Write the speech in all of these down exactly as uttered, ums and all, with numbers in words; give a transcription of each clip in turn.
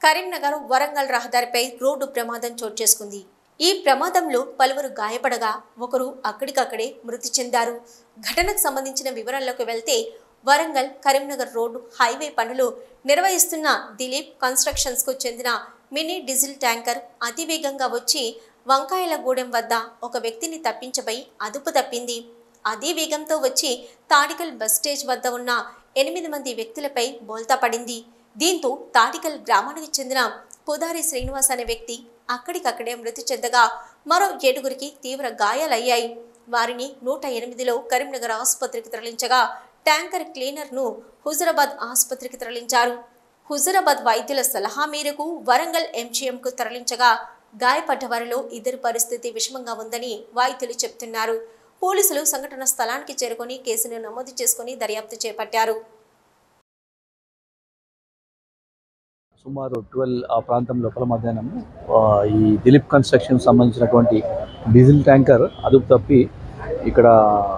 కరీంనగర్ వరంగల్ రహదారిపై రోడ్డు ప్రమాదం చోటు చేసుకుంది. ఈ ప్రమాదంలో పలువురు గాయపడగా ఒకరు అక్కడికక్కడే మృతి చెందారు. ఘటనకు సంబంధించిన వివరాల్లోకి వెళ్తే వరంగల్ కరీంనగర్ రోడ్డు హైవే పనులు నిర్వహిస్తున్న దిలీప్ కన్స్ట్రక్షన్స్ కు చెందిన మినీ డీజిల్ ట్యాంకర్ అతివేగంగా వచ్చి వంకాయలగూడెం వద్ద ఒక వ్యక్తిని తప్పించబోయి అదుపు తప్పింది. అదే వేగంతో వచ్చి తాడికల్ బస్ స్టేజ్ వద్ద ఉన్న ఎనిమిది మంది వ్యక్తులపై బోల్తా పడింది. దీంతో తాడికల్ గ్రామానికి చెందిన పుదారి శ్రీనివాస్ అనే వ్యక్తి అక్కడికక్కడే మృతి చెందగా మరో ఏడుగురికి తీవ్ర గాయాలయ్యాయి. వారిని నూట ఎనిమిదిలో కరీంనగర్ ఆసుపత్రికి తరలించగా ట్యాంకర్ క్లీనర్ ను హుజురాబాద్ ఆసుపత్రికి తరలించారు. హుజురాబాద్ వైద్యుల సలహా మేరకు వరంగల్ ఎంజీఎం కు తరలించగా గాయపడ్డ వారిలో ఇద్దరి పరిస్థితి విషమంగా ఉందని వైద్యులు చెబుతున్నారు. పోలీసులు సంఘటన స్థలానికి చేరుకొని కేసును నమోదు చేసుకుని దర్యాప్తు చేపట్టారు. సుమారు ట్వెల్వ్ ఆ ప్రాంతం లోపల మధ్యాహ్నం ఈ దిలీప్ కన్స్ట్రక్షన్ సంబంధించినటువంటి డీజిల్ ట్యాంకర్ అదుపు తప్పి ఇక్కడ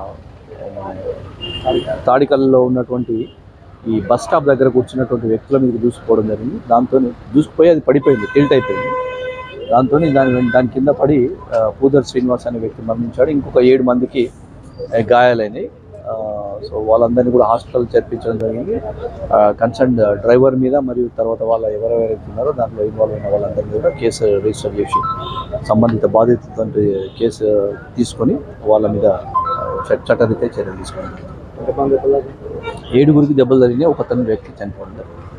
తాడికల్లో ఉన్నటువంటి ఈ బస్ స్టాప్ దగ్గర కూర్చున్నటువంటి వ్యక్తుల మీద దూసుకుపోవడం జరిగింది. దాంతో దూసుకుపోయి అది పడిపోయింది, టిల్ట్ అయిపోయింది. దాంతో దాని దాని కింద పడి పూదర్ శ్రీనివాస్ అనే వ్యక్తి మరణించాడు. ఇంకొక ఏడు మందికి గాయాలైనవి. సో వాళ్ళందరినీ కూడా హాస్పిటల్ చేర్పించడం జరిగింది. కన్సర్న్ డ్రైవర్ మీద మరియు తర్వాత వాళ్ళ ఎవరెవరైతే ఉన్నారో దాంట్లో ఇన్వాల్వ్ అయిన వాళ్ళందరినీ కూడా కేసు రిజిస్టర్ చేసి సంబంధిత బాధితులతో కేసు తీసుకొని వాళ్ళ మీద చట్టరీత్యా చర్యలు తీసుకున్నారు. ఏడుగురికి దెబ్బలు జరిగినాయి, ఒక తన వ్యక్తి చనిపోయింది.